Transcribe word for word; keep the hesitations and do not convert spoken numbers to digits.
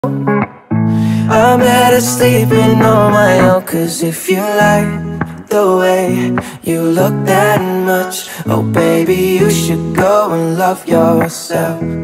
I'm better sleeping on my own. Cause if you like the way you look that much, oh baby, you should go and love yourself.